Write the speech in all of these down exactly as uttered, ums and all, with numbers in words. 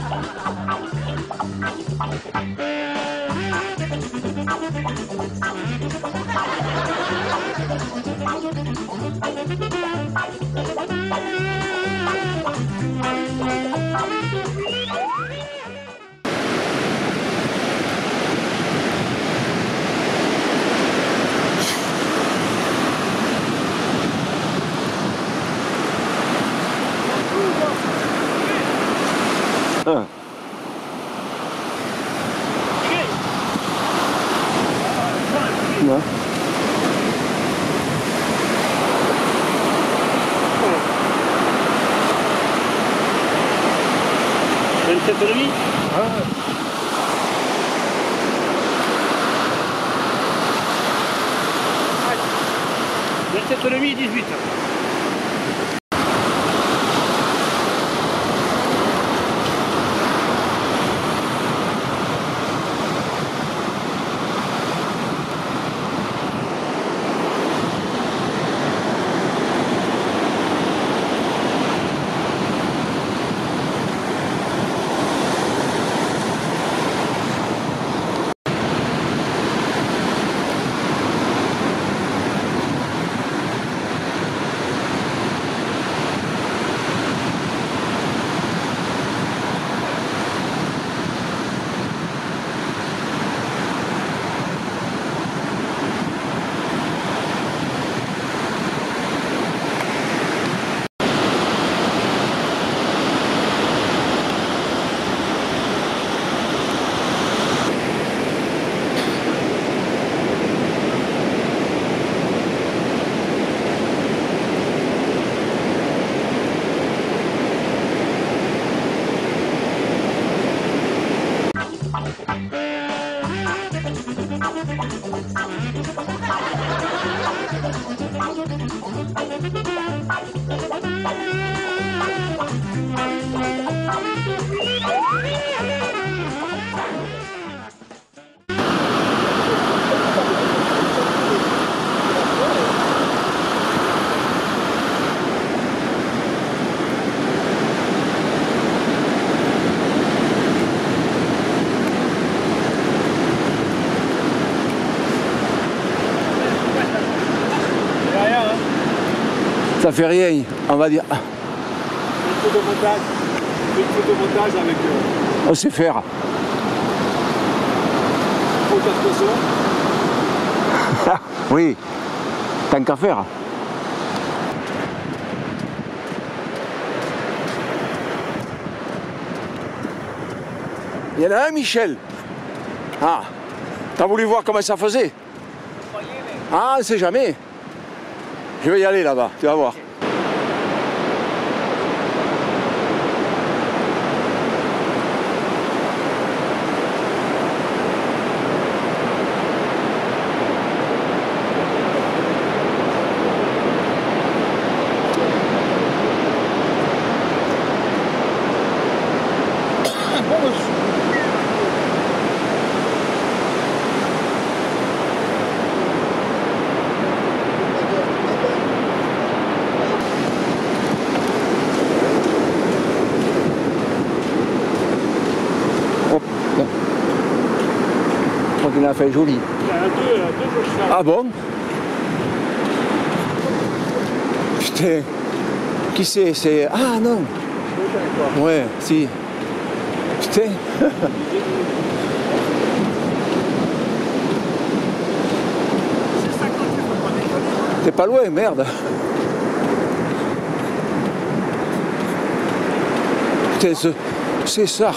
Un. Non. vingt-sept et demi. Ah. vingt-sept et demi, dix-huit. Ça fait rien, on va dire. Une photomontage, une photomontage avec. Euh, on sait faire. Oui, tant qu'à faire. Il y en a un, Michel. Ah, t'as voulu voir comment ça faisait? Ah, on sait jamais. Je vais y aller là-bas, tu vas voir. Il a fait joli. Ah bon? Putain. Qui c'est? C'est. Ah non. Ouais, si. Putain. T'es pas loin, merde. Putain, c'est ça.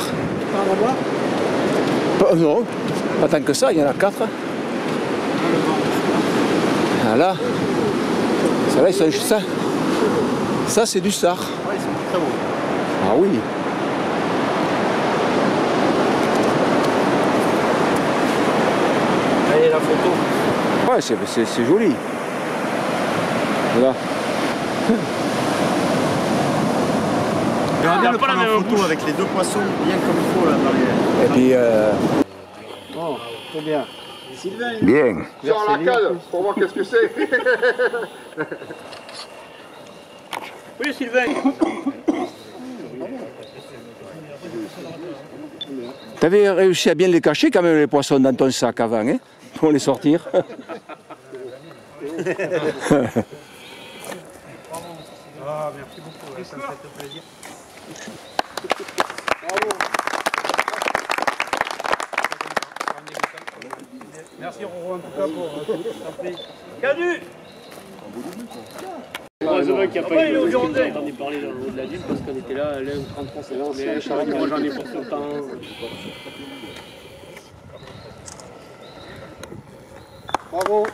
Pas non. Pas tant que ça, il y en a quatre. Voilà. Celle-là, ils sont juste ça. Ça, c'est du sar. Ouais, ils sont très beaux. Ah oui. Allez, la photo. Ouais, c'est joli. Voilà. J'aimerais bien le prendre en photo bouche. Avec les deux poissons bien comme il faut là dans les... Et puis... Euh... Oh, très bien. Sylvain. Bien. Sur l'arcade pour voir qu'est-ce que c'est. Oui, Sylvain. T'avais réussi à bien les cacher quand même les poissons dans ton sac avant, hein, pour les sortir. Ah, merci beaucoup, ouais, ça me fait plaisir. Bravo. Merci Roro en tout cas pour ton prix. Canu. Heureusement qu'il n'y a pas eu de j'en ai parlé dans le haut de la ville parce qu'on était là, là, trente Français. Mais moi j'en ai pour tout le temps. Bravo.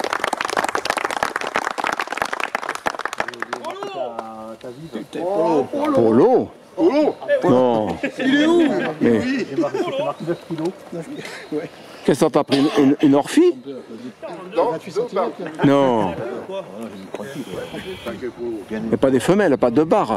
Oh, Polo. Polo. Non. Il est où? Mais... Qu'est-ce que t'as pris? Une, une orphie? Non, Non. Mais pas des femelles, pas de barres.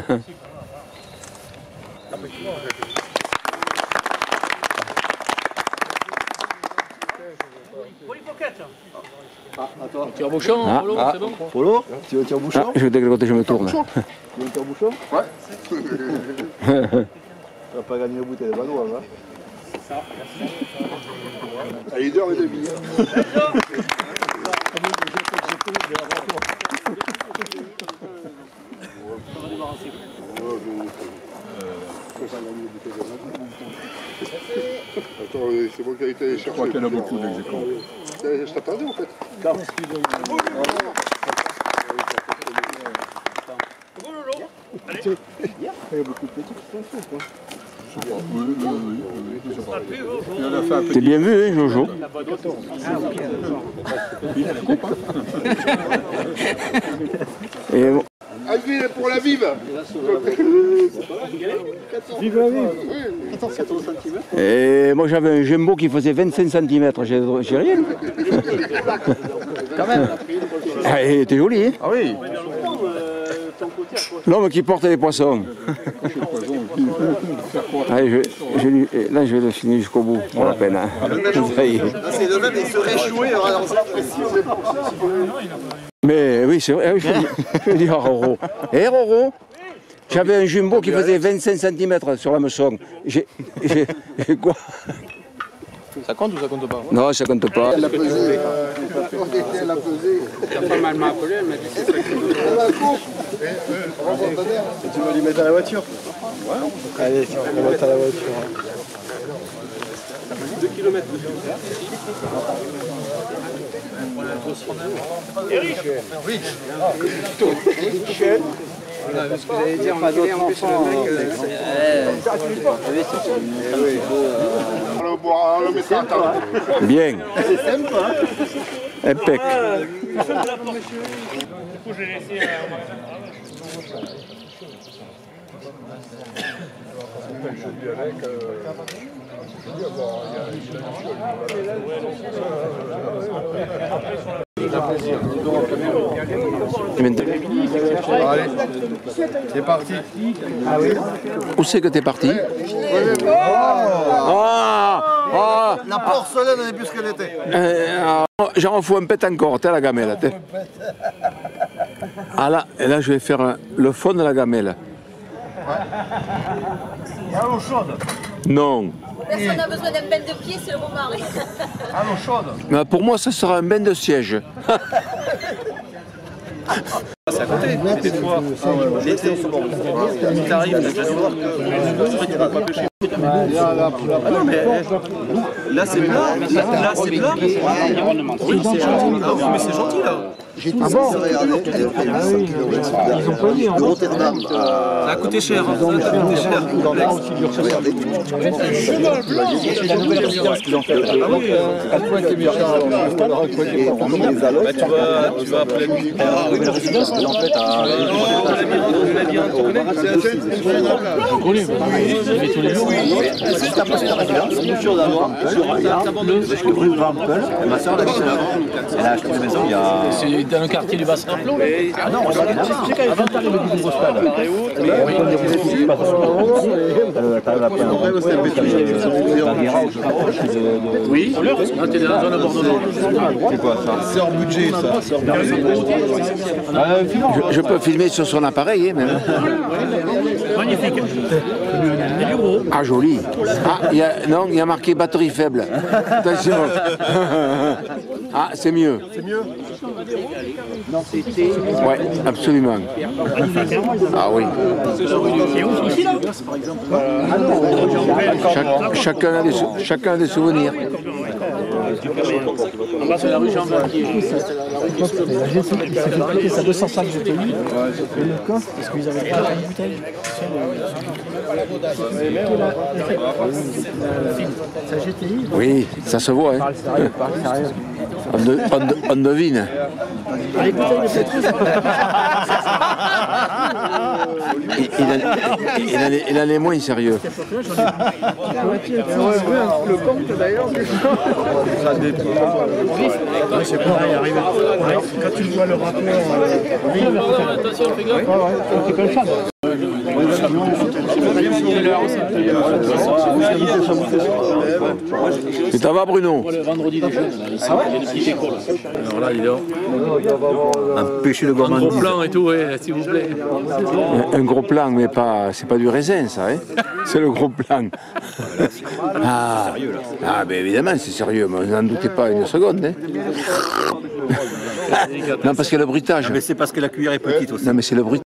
Tire-bouchon, Ah. Polo, Ah. c'est bon? Polo, tu veux tire-bouchon? Ah, je vais de quel côté je me tourne. Tu veux tire-bouchon? Ouais. Tu vas pas gagner la bouteille de Valois, hein? À une heure et demie. Attends, c'est moi qui ai été chercher. Je crois qu'il y en a beaucoup d'exécons. Je t'attendais en fait. Il y a beaucoup de petits qui sont chauds, quoi. T'es bien vu, hein, Jojo? Et bon. Alvin pour la vive. Vive la vie. Et moi j'avais un jumbo qui faisait vingt-cinq centimètres, j'ai j'ai rien. Quand même. Ah, il était joli, hein? Ah oui. L'homme qui porte les poissons. Allez, je, je, lui- là je vais le finir jusqu'au bout, pour la peine. Hein. Ça y est. C'est le même, il se réchouait dans ça. Mais oui, c'est vrai, ah oui, je vais dire- je vais dire à Roro. Hé Roro, j'avais un jumbo qui faisait vingt-cinq centimètres sur la meçon. J'ai j'ai- j'ai quoi? Ça compte ou ça compte pas? Non, ça compte pas. Elle a pesé. Elle a pesé. T'as pas mal m'a appelé, elle m'a dit c'est ça que Elle a coupe. Tu veux lui mettre à la voiture? Ouais. Allez, on va mettre à la voiture. deux kilomètres dessus. Eric. Parce que vous allez dire, pas d'autres enfants. On le boira, on le mettra à table. Bien. C'est sympa, hein? Impec. Du coup, j'ai laissé. Allez, c'est parti. Où c'est que t'es parti? Ah, ah, La porcelaine, elle est plus qu'elle était. euh, ah, J'en fous un pet encore, t'es la gamelle. T'es. Ah là, et là je vais faire euh, le fond de la gamelle. À l'eau chaude. Non. Personne n'a besoin d'un bain de pied, c'est le romarin. À l'eau chaude. Mais pour moi, ça sera un bain de siège. C'est à côté, des fois. L'été, il t'arrive, t'as déjà noir. Tu vas pas pêcher. Ah non, mais là c'est plat, là c'est plat. Oui, c'est gentil. Ah oui, mais c'est gentil là. Ah bon? Ils ont payé en Rotterdam. Ça a coûté cher. Ça a coûté cher. La nouvelle résidence qu'ils ont fait. Ah oui, quatre points qui est meilleur. Bah tu vas, tu vas appeler la musique. La nouvelle résidence qu'ils ont fait à. La viande, tu connais? Je connais. Je vais tous les jours. Juste après cette résidence, une sur d'abord, sur le rue Vampel. Ma soeur, elle a acheté une maison il y a. C'est dans le quartier du Bassin-Plon. Ah non, c'est avant d'arriver au Grosse Stade. Oui, là t'es dans la zone abordonnée. C'est quoi ça? C'est hors budget ça. Je, je peux filmer sur son appareil, hein, même. Magnifique. Et du gros. Ah, joli. Ah, il y a, non, il y a marqué batterie faible. Attention. Ah, c'est mieux. C'est mieux. Ouais, absolument. Ah oui. C'est où ici là? Chac- chacun, a des sou- chacun a des souvenirs. En bas, c'est la rue Jean-Blanc qui est. C'est deux cent cinq G T I. Et le coffre, parce qu'ils avaient pas une bouteille. C'est G T I. Oui, ça se voit. Hein. Parle sérieux, parle sérieux. On, de- on de- on devine. Les bouteilles de pétrole, Il, il en, il en est, il en est moins sérieux. Le compte d'ailleurs. c'est pas il arrive. Quand tu vois le rapport, Attention, fais gaffe. c'est comme ça. Et ça va, Bruno? Le vendredi des jeunes, là, ici, il y a des petites écoles. Alors là, il y a Empêcher le un gros gourmandise. plan et tout, ouais, s'il vous plaît. Un, un gros plan, mais pas, c'est pas du raisin, ça. Hein, c'est le gros plan. Ah, ah ben évidemment, c'est sérieux, mais n'en doutez pas une seconde. Hein. Non, parce que le bruitage. Mais c'est parce que la cuillère est petite aussi. Non, mais c'est le bruitage.